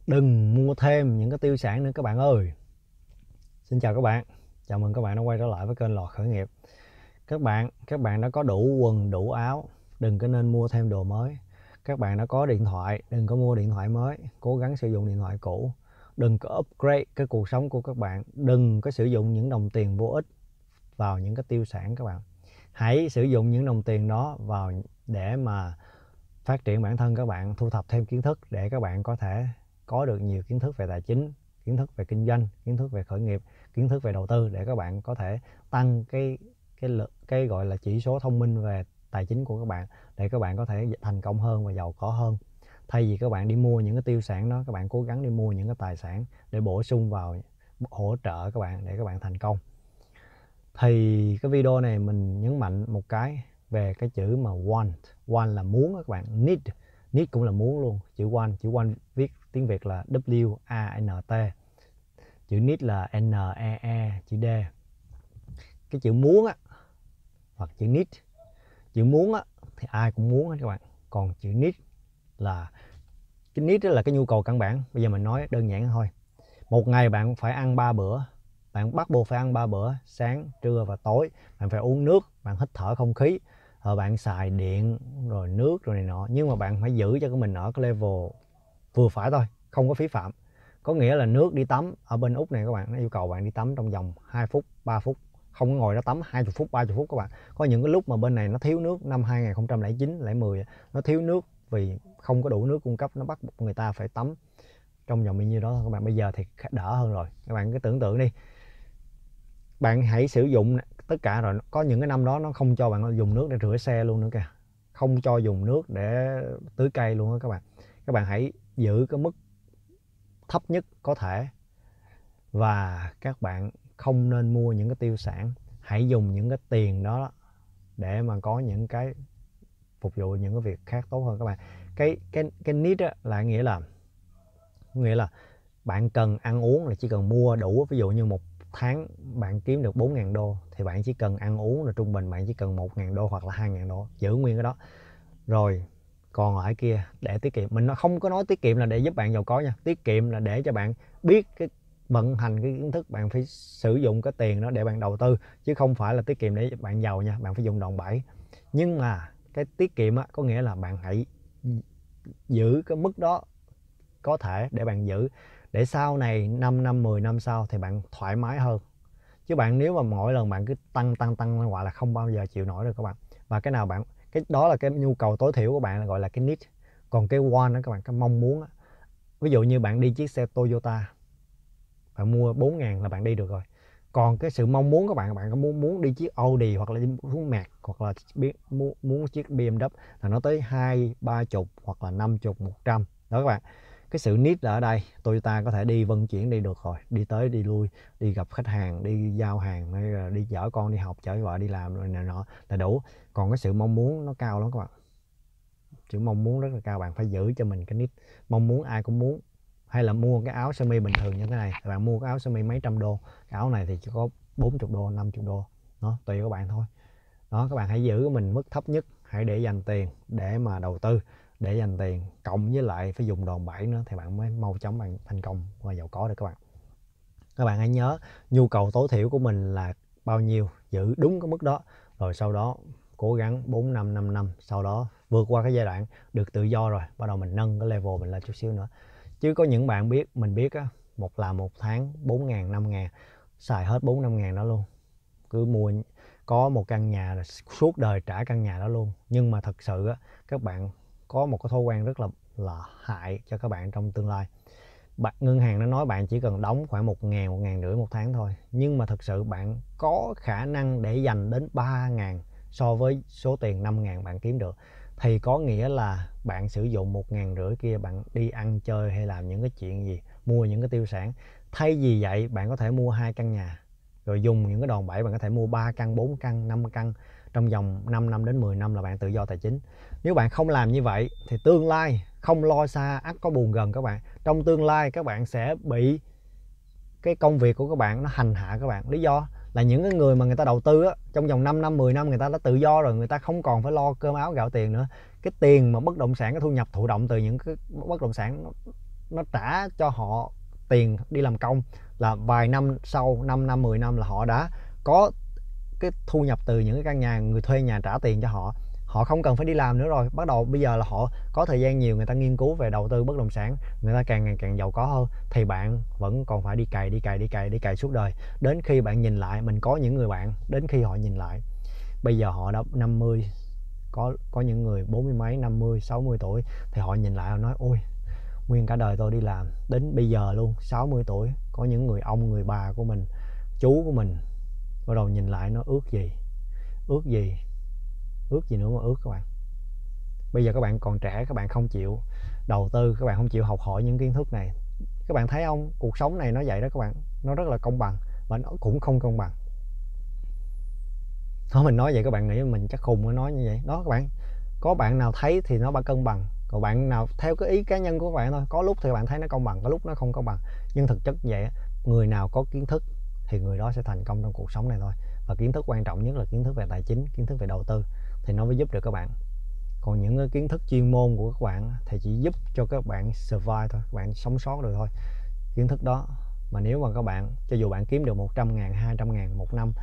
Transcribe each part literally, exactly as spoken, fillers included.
đừng mua thêm những cái tiêu sản nữa các bạn ơi. Xin chào các bạn, chào mừng các bạn đã quay trở lại với kênh Lò Khởi Nghiệp. Các bạn, các bạn đã có đủ quần, đủ áo, đừng có nên mua thêm đồ mới. Các bạn đã có điện thoại, đừng có mua điện thoại mới, cố gắng sử dụng điện thoại cũ. Đừng có upgrade cái cuộc sống của các bạn, đừng có sử dụng những đồng tiền vô ích vào những cái tiêu sản các bạn. Hãy sử dụng những đồng tiền đó vào để mà phát triển bản thân các bạn, thu thập thêm kiến thức để các bạn có thể có được nhiều kiến thức về tài chính, kiến thức về kinh doanh, kiến thức về khởi nghiệp, kiến thức về đầu tư để các bạn có thể tăng cái cái cái, cái gọi là chỉ số thông minh về tài chính của các bạn để các bạn có thể thành công hơn và giàu có hơn. Thay vì các bạn đi mua những cái tiêu sản đó, các bạn cố gắng đi mua những cái tài sản để bổ sung vào, hỗ trợ các bạn để các bạn thành công. Thì cái video này mình nhấn mạnh một cái về cái chữ mà want. Want là muốn các bạn. Need, need cũng là muốn luôn. Chữ want, chữ want viết tiếng Việt là W A N T. Chữ need là N E E, chữ D. Cái chữ muốn á, hoặc chữ need, chữ muốn á thì ai cũng muốn hết các bạn. Còn chữ need là cái need là cái nhu cầu căn bản. Bây giờ mình nói đơn giản thôi. Một ngày bạn phải ăn ba bữa. Bạn bắt buộc phải ăn ba bữa, sáng, trưa và tối. Bạn phải uống nước, bạn hít thở không khí, rồi bạn xài điện, rồi nước, rồi này nọ. Nhưng mà bạn phải giữ cho cái mình ở cái level vừa phải thôi, không có phí phạm. Có nghĩa là nước đi tắm, ở bên Úc này các bạn, nó yêu cầu bạn đi tắm trong vòng hai phút, ba phút. Không có ngồi đó tắm hai mươi phút, ba mươi phút các bạn. Có những cái lúc mà bên này nó thiếu nước, năm hai nghìn không trăm lẻ chín, lẻ mười, nó thiếu nước vì không có đủ nước cung cấp, nó bắt buộc người ta phải tắm trong vòng bao nhiêu đó thôi các bạn. Bây giờ thì đỡ hơn rồi. Các bạn cứ tưởng tượng đi, bạn hãy sử dụng tất cả rồi, có những cái năm đó nó không cho bạn dùng nước để rửa xe luôn nữa kìa, không cho dùng nước để tưới cây luôn đó các bạn. Các bạn hãy giữ cái mức thấp nhất có thể, và các bạn không nên mua những cái tiêu sản. Hãy dùng những cái tiền đó để mà có những cái phục vụ những cái việc khác tốt hơn các bạn. Cái cái cái need á, là nghĩa là nghĩa là bạn cần ăn uống là chỉ cần mua đủ. Ví dụ như một tháng bạn kiếm được bốn nghìn đô thì bạn chỉ cần ăn uống là trung bình bạn chỉ cần một nghìn đô hoặc là hai nghìn đô, giữ nguyên cái đó. Rồi còn lại kia để tiết kiệm. Mình không có nói tiết kiệm là để giúp bạn giàu có nha. Tiết kiệm là để cho bạn biết cái vận hành cái kiến thức. Bạn phải sử dụng cái tiền đó để bạn đầu tư, chứ không phải là tiết kiệm để bạn giàu nha. Bạn phải dùng đòn bẩy. Nhưng mà cái tiết kiệm á, có nghĩa là bạn hãy giữ cái mức đó có thể để bạn giữ, để sau này năm năm, mười năm sau thì bạn thoải mái hơn. Chứ bạn nếu mà mỗi lần bạn cứ tăng tăng tăng gọi là không bao giờ chịu nổi được các bạn. Và cái nào bạn, cái đó là cái nhu cầu tối thiểu của bạn, là gọi là cái need. Còn cái want đó các bạn, cái mong muốn đó. Ví dụ như bạn đi chiếc xe Toyota, bạn mua bốn ngàn là bạn đi được rồi. Còn cái sự mong muốn của bạn, bạn có muốn muốn đi chiếc Audi hoặc là đi muốn Merc hoặc là muốn, muốn chiếc B M W là nó tới hai ba chục hoặc là năm chục, một trăm đó các bạn. Cái sự need là ở đây Toyota có thể đi vận chuyển đi được rồi, đi tới đi lui, đi gặp khách hàng, đi giao hàng, hay là đi chở con đi học, chở vợ đi làm rồi này nọ là đủ. Còn cái sự mong muốn nó cao lắm các bạn. Chữ mong muốn rất là cao. Bạn phải giữ cho mình cái need. Mong muốn ai cũng muốn. Hay là mua cái áo sơ mi bình thường như thế này, bạn mua cái áo sơ mi mấy trăm đô, cái áo này thì chỉ có bốn mươi đô, năm mươi đô, nó tùy các bạn thôi. Đó, các bạn hãy giữ mình mức thấp nhất. Hãy để dành tiền để mà đầu tư, để dành tiền cộng với lại phải dùng đòn bẩy nữa thì bạn mới mau chóng bạn thành công và giàu có được các bạn. Các bạn hãy nhớ nhu cầu tối thiểu của mình là bao nhiêu, giữ đúng cái mức đó, rồi sau đó cố gắng bốn năm, năm năm, sau đó vượt qua cái giai đoạn được tự do rồi, bắt đầu mình nâng cái level mình lên chút xíu nữa. Chứ có những bạn biết, mình biết á, một là một tháng bốn ngàn, năm ngàn, xài hết bốn năm ngàn đó luôn. Cứ mua có một căn nhà là suốt đời trả căn nhà đó luôn. Nhưng mà thật sự á, các bạn có một cái thói quen rất là là hại cho các bạn trong tương lai. Bạn, ngân hàng nó nói bạn chỉ cần đóng khoảng một ngàn, một ngàn rưỡi một tháng thôi. Nhưng mà thật sự bạn có khả năng để dành đến ba ngàn so với số tiền năm ngàn bạn kiếm được. Thì có nghĩa là bạn sử dụng một ngàn rưỡi kia bạn đi ăn chơi hay làm những cái chuyện gì, mua những cái tiêu sản. Thay vì vậy bạn có thể mua hai căn nhà, rồi dùng những cái đòn bẩy bạn có thể mua ba căn, bốn căn, năm căn trong vòng năm năm đến mười năm là bạn tự do tài chính. Nếu bạn không làm như vậy thì tương lai không lo xa ắt có buồn gần các bạn. Trong tương lai các bạn sẽ bị cái công việc của các bạn nó hành hạ các bạn. Lý do là những cái người mà người ta đầu tư á, trong vòng năm năm, mười năm người ta đã tự do rồi, người ta không còn phải lo cơm áo gạo tiền nữa. Cái tiền mà bất động sản, cái thu nhập thụ động từ những cái bất động sản nó trả cho họ tiền đi làm công, là vài năm sau, năm năm mười năm là họ đã có cái thu nhập từ những cái căn nhà, người thuê nhà trả tiền cho họ, họ không cần phải đi làm nữa rồi. Bắt đầu bây giờ là họ có thời gian nhiều, người ta nghiên cứu về đầu tư bất động sản, người ta càng ngày càng giàu có hơn. Thì bạn vẫn còn phải đi cày đi cày đi cày đi cày suốt đời. Đến khi bạn nhìn lại, mình có những người bạn đến khi họ nhìn lại bây giờ họ đã năm mươi, có có những người bốn mươi mấy, năm mươi, sáu mươi tuổi, thì họ nhìn lại họ nói ôi, nguyên cả đời tôi đi làm đến bây giờ luôn, sáu mươi tuổi. Có những người ông, người bà của mình, chú của mình, bắt đầu nhìn lại nó ước gì, ước gì, ước gì nữa mà ước các bạn. Bây giờ các bạn còn trẻ, các bạn không chịu đầu tư, các bạn không chịu học hỏi những kiến thức này. Các bạn thấy không, cuộc sống này nó vậy đó các bạn, nó rất là công bằng và nó cũng không công bằng. Thôi mình nói vậy các bạn nghĩ mình chắc khùng mới nói như vậy đó các bạn. Có bạn nào thấy thì nó ba cân bằng, còn bạn nào theo cái ý cá nhân của các bạn thôi. Có lúc thì bạn thấy nó công bằng, có lúc nó không công bằng, nhưng thực chất vậy, người nào có kiến thức thì người đó sẽ thành công trong cuộc sống này thôi. Và kiến thức quan trọng nhất là kiến thức về tài chính, kiến thức về đầu tư, thì nó mới giúp được các bạn. Còn những cái kiến thức chuyên môn của các bạn thì chỉ giúp cho các bạn survive thôi, các bạn sống sót được thôi. Kiến thức đó mà nếu mà các bạn, cho dù bạn kiếm được một trăm ngàn, hai trăm ngàn một năm,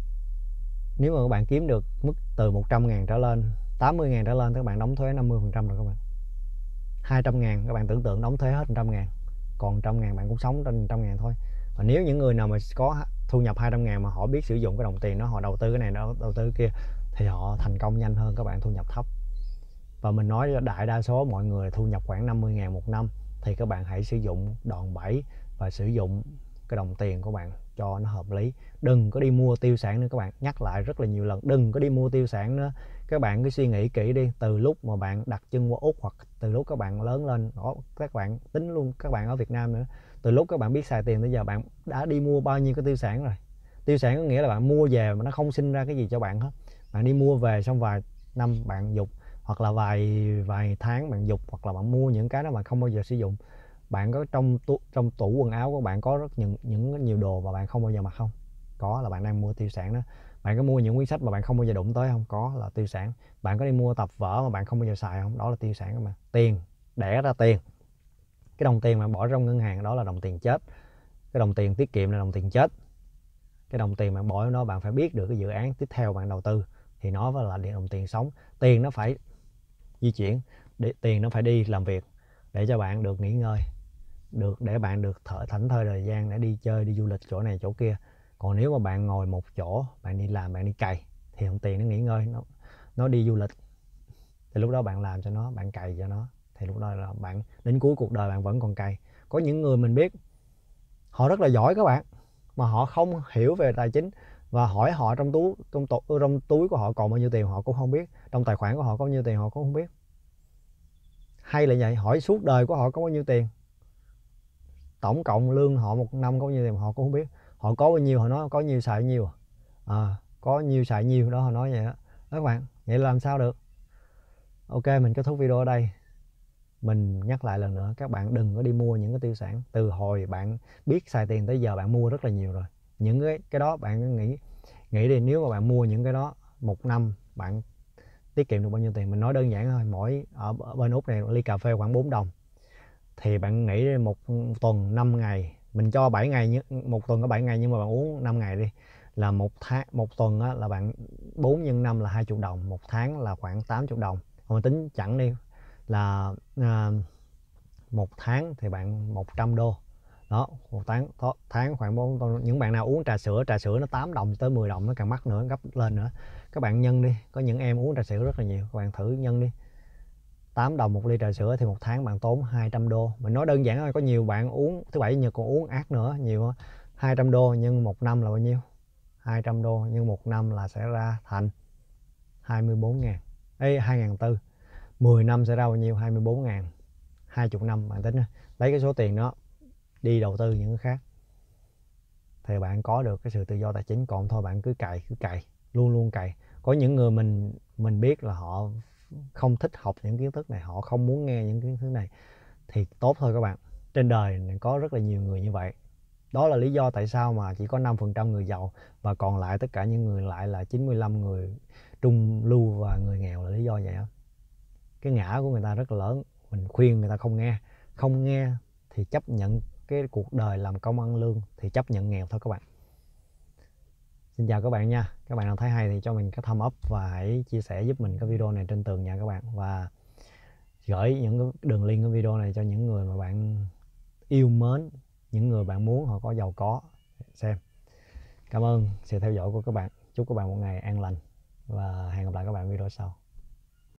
nếu mà các bạn kiếm được mức từ một trăm ngàn trở lên, tám mươi ngàn trở lên, các bạn đóng thuế năm mươi phần trăm rồi các bạn. Hai trăm ngàn các bạn tưởng tượng đóng thuế hết một trăm ngàn, còn một trăm ngàn bạn cũng sống trên một trăm ngàn thôi. Và nếu những người nào mà có thu nhập hai trăm ngàn mà họ biết sử dụng cái đồng tiền đó, họ đầu tư cái này, đó đầu tư cái kia, thì họ thành công nhanh hơn các bạn thu nhập thấp. Và mình nói đại đa số mọi người thu nhập khoảng năm mươi ngàn một năm, thì các bạn hãy sử dụng đòn bẩy và sử dụng cái đồng tiền của bạn cho nó hợp lý. Đừng có đi mua tiêu sản nữa các bạn, nhắc lại rất là nhiều lần, đừng có đi mua tiêu sản nữa. Các bạn cứ suy nghĩ kỹ đi, từ lúc mà bạn đặt chân qua Úc, hoặc từ lúc các bạn lớn lên, các bạn tính luôn các bạn ở Việt Nam nữa, từ lúc các bạn biết xài tiền tới giờ, bạn đã đi mua bao nhiêu cái tiêu sản rồi. Tiêu sản có nghĩa là bạn mua về mà nó không sinh ra cái gì cho bạn hết. Bạn đi mua về xong vài năm bạn dục, hoặc là vài vài tháng bạn dục, hoặc là bạn mua những cái đó bạn không bao giờ sử dụng. Bạn có trong tu, trong tủ quần áo của bạn có rất những những nhiều đồ mà bạn không bao giờ mặc không? Có, là bạn đang mua tiêu sản đó. Bạn có mua những quyển sách mà bạn không bao giờ đụng tới không? Có, là tiêu sản. Bạn có đi mua tập vở mà bạn không bao giờ xài không? Đó là tiêu sản mà. Tiền, đẻ ra tiền. Cái đồng tiền mà bỏ trong ngân hàng đó là đồng tiền chết. Cái đồng tiền tiết kiệm là đồng tiền chết. Cái đồng tiền bạn bỏ trong đó, bạn phải biết được cái dự án tiếp theo bạn đầu tư thì nó phải là đồng tiền sống. Tiền nó phải di chuyển, để tiền nó phải đi làm việc để cho bạn được nghỉ ngơi, được để bạn được thở thảnh thơi thời gian để đi chơi, đi du lịch chỗ này chỗ kia. Còn nếu mà bạn ngồi một chỗ, bạn đi làm, bạn đi cày, thì đồng tiền nó nghỉ ngơi, nó nó đi du lịch, thì lúc đó bạn làm cho nó, bạn cày cho nó, thì lúc đó là bạn đến cuối cuộc đời bạn vẫn còn cày. Có những người mình biết họ rất là giỏi các bạn, mà họ không hiểu về tài chính, và hỏi họ trong túi trong, trong túi của họ còn bao nhiêu tiền họ cũng không biết, trong tài khoản của họ có bao nhiêu tiền họ cũng không biết. Hay là vậy, hỏi suốt đời của họ có bao nhiêu tiền, tổng cộng lương họ một năm có bao nhiêu tiền họ cũng không biết. Họ có bao nhiêu họ nói có nhiêu xài nhiêu, à, có nhiêu xài nhiêu đó họ nói vậy đó. Các bạn, vậy là làm sao được? Ok, mình kết thúc video ở đây. Mình nhắc lại lần nữa, các bạn đừng có đi mua những cái tiêu sản. Từ hồi bạn biết xài tiền tới giờ bạn mua rất là nhiều rồi. Những cái cái đó bạn nghĩ nghĩ đi, nếu mà bạn mua những cái đó một năm bạn tiết kiệm được bao nhiêu tiền? Mình nói đơn giản thôi, mỗi ở, ở bên Úc này ly cà phê khoảng bốn đồng, thì bạn nghĩ một tuần năm ngày, mình cho bảy ngày, một tuần có bảy ngày nhưng mà bạn uống năm ngày đi, là một tháng, một tuần á, là bạn bốn nhân năm là hai mươi đồng, một tháng là khoảng tám mươi đồng. Còn tính chẳng đi là à, một tháng thì bạn một trăm đô đó, một tháng tháng khoảng bốn. Những bạn nào uống trà sữa, trà sữa nó tám đồng tới mười đồng, nó càng mắc nữa, gấp lên nữa. Các bạn nhân đi, có những em uống trà sữa rất là nhiều, các bạn thử nhân đi, tám đồng một ly trà sữa thì một tháng bạn tốn hai trăm đô. Mình nói đơn giản thôi, có nhiều bạn uống thứ bảy nhật còn uống ác nữa, nhiều hai trăm đô nhân một năm là bao nhiêu? hai trăm đô nhân một năm là sẽ ra thành hai mươi bốn ngàn, Ê, hai ngàn tư. mười năm sẽ ra bao nhiêu? hai mươi bốn ngàn. hai mươi năm bạn tính lấy cái số tiền đó đi đầu tư những cái khác thì bạn có được cái sự tự do tài chính. Còn thôi bạn cứ cày, cứ cày, luôn luôn cày. Có những người mình mình biết là họ không thích học những kiến thức này, họ không muốn nghe những kiến thức này, thì tốt thôi các bạn. Trên đời này có rất là nhiều người như vậy. Đó là lý do tại sao mà chỉ có năm phần trăm người giàu và còn lại tất cả những người lại là chín mươi lăm người trung lưu và người nghèo, là lý do vậy đó. Cái ngã của người ta rất là lớn, mình khuyên người ta không nghe, không nghe thì chấp nhận cái cuộc đời làm công ăn lương, thì chấp nhận nghèo thôi các bạn. Xin chào các bạn nha. Các bạn nào thấy hay thì cho mình cái thumb up và hãy chia sẻ giúp mình cái video này trên tường nhà các bạn, và gửi những cái đường link cái video này cho những người mà bạn yêu mến, những người bạn muốn họ có giàu có xem. Cảm ơn sự theo dõi của các bạn. Chúc các bạn một ngày an lành và hẹn gặp lại các bạn video sau.